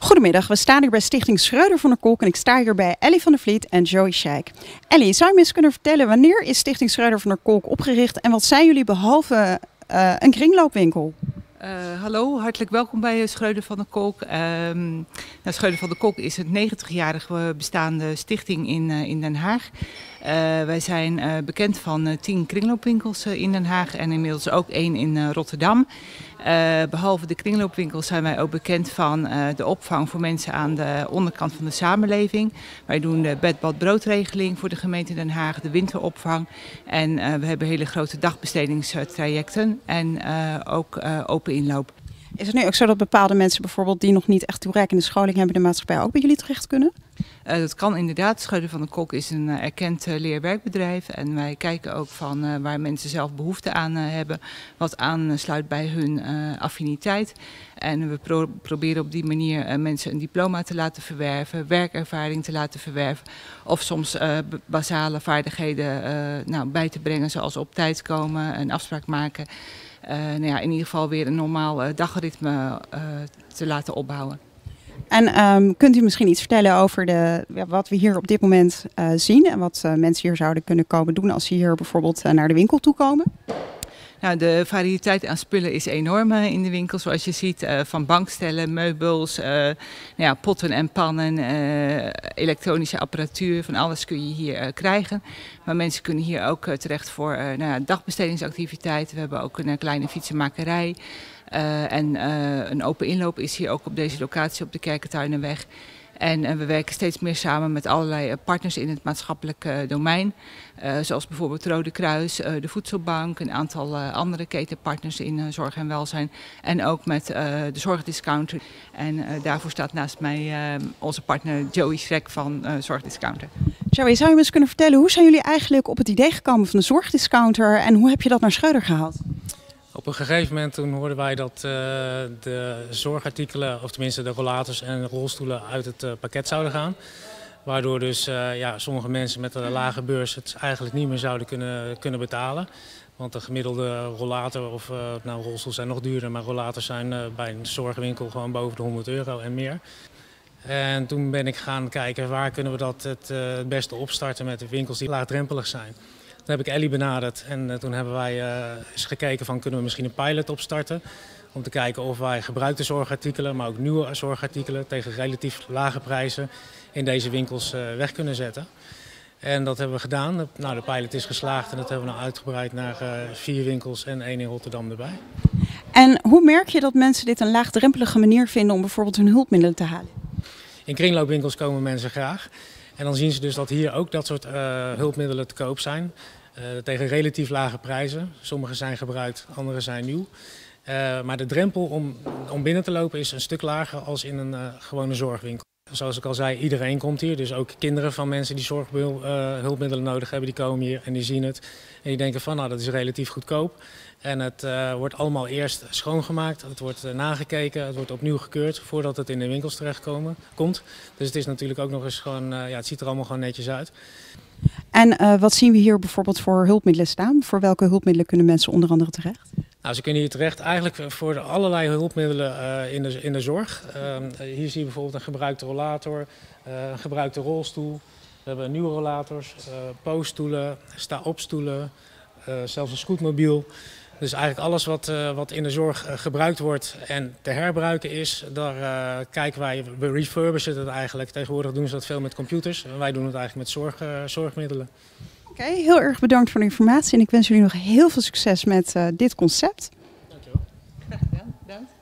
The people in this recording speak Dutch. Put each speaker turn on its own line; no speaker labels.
Goedemiddag, we staan hier bij Stichting Schreuder van der Kolk en ik sta hier bij Ellie van der Vliet en Joey Scheik. Ellie, zou je me eens kunnen vertellen wanneer is Stichting Schreuder van der Kolk opgericht en wat zijn jullie behalve een kringloopwinkel?
Hallo, hartelijk welkom bij Schreuder van der Kolk. Schreuder van der Kolk is een 90-jarige bestaande stichting in Den Haag. Wij zijn bekend van 10 kringloopwinkels in Den Haag en inmiddels ook 1 in Rotterdam. Behalve de kringloopwinkels zijn wij ook bekend van de opvang voor mensen aan de onderkant van de samenleving. Wij doen de bed-bad-broodregeling voor de gemeente Den Haag, de winteropvang. En we hebben hele grote dagbestedingstrajecten en ook open inloop.
Is het nu ook zo dat bepaalde mensen bijvoorbeeld die nog niet echt toereikende scholing hebben in de maatschappij ook bij jullie terecht kunnen?
Dat kan inderdaad. Schreuder van der Kolk is een erkend leerwerkbedrijf en wij kijken ook van waar mensen zelf behoefte aan hebben, wat aansluit bij hun affiniteit. En we proberen op die manier mensen een diploma te laten verwerven, werkervaring te laten verwerven of soms basale vaardigheden bij te brengen zoals op tijd komen, een afspraak maken. In ieder geval weer een normaal dagritme te laten opbouwen.
En kunt u misschien iets vertellen over wat we hier op dit moment zien en wat mensen hier zouden kunnen komen doen als ze hier bijvoorbeeld naar de winkel toe komen?
Nou, de variëteit aan spullen is enorm in de winkel, zoals je ziet. Van bankstellen, meubels, potten en pannen, elektronische apparatuur, van alles kun je hier krijgen. Maar mensen kunnen hier ook terecht voor dagbestedingsactiviteiten. We hebben ook een kleine fietsenmakerij. En een open inloop is hier ook op deze locatie op de Kerkentuinenweg. En we werken steeds meer samen met allerlei partners in het maatschappelijk domein. Zoals bijvoorbeeld Rode Kruis, de Voedselbank, een aantal andere ketenpartners in zorg en welzijn. En ook met de Zorgdiscounter. En daarvoor staat naast mij onze partner Joey Scheik van Zorgdiscounter.
Joey, zou je me eens kunnen vertellen, hoe zijn jullie eigenlijk op het idee gekomen van de Zorgdiscounter en hoe heb je dat naar Schreuder gehaald?
Op een gegeven moment toen hoorden wij dat de zorgartikelen, of tenminste de rollators en rolstoelen uit het pakket zouden gaan. Waardoor dus sommige mensen met een lage beurs het eigenlijk niet meer zouden kunnen betalen. Want de gemiddelde rollator of rolstoel zijn nog duurder, maar rollators zijn bij een zorgwinkel gewoon boven de €100 en meer. En toen ben ik gaan kijken waar kunnen we dat het beste opstarten met de winkels die laagdrempelig zijn. Toen heb ik Ellie benaderd en toen hebben wij eens gekeken van kunnen we misschien een pilot opstarten. Om te kijken of wij gebruikte zorgartikelen, maar ook nieuwe zorgartikelen tegen relatief lage prijzen in deze winkels weg kunnen zetten. En dat hebben we gedaan. De pilot is geslaagd en dat hebben we nou uitgebreid naar 4 winkels en 1 in Rotterdam erbij.
En hoe merk je dat mensen dit een laagdrempelige manier vinden om bijvoorbeeld hun hulpmiddelen te halen?
In kringloopwinkels komen mensen graag. En dan zien ze dus dat hier ook dat soort hulpmiddelen te koop zijn. Tegen relatief lage prijzen. Sommige zijn gebruikt, andere zijn nieuw. Maar de drempel om binnen te lopen is een stuk lager als in een gewone zorgwinkel. Zoals ik al zei, iedereen komt hier. Dus ook kinderen van mensen die zorghulpmiddelen nodig hebben, die komen hier en die zien het. En die denken van, dat is relatief goedkoop. En het wordt allemaal eerst schoongemaakt, het wordt nagekeken, het wordt opnieuw gekeurd voordat het in de winkels komt. Dus het is natuurlijk ook nog eens gewoon, het ziet er allemaal gewoon netjes uit.
En wat zien we hier bijvoorbeeld voor hulpmiddelen staan? Voor welke hulpmiddelen kunnen mensen onder andere terecht?
Nou, ze kunnen hier terecht eigenlijk voor allerlei hulpmiddelen in de zorg. Hier zie je bijvoorbeeld een gebruikte rollator, een gebruikte rolstoel. We hebben nieuwe rollators, poosstoelen, sta-opstoelen, zelfs een scootmobiel. Dus eigenlijk alles wat in de zorg gebruikt wordt en te herbruiken is, daar kijken wij, we refurbishen het eigenlijk. Tegenwoordig doen ze dat veel met computers en wij doen het eigenlijk met zorgmiddelen.
Oké, heel erg bedankt voor de informatie en ik wens jullie nog heel veel succes met dit concept.
Dankjewel.
Graag gedaan, bedankt.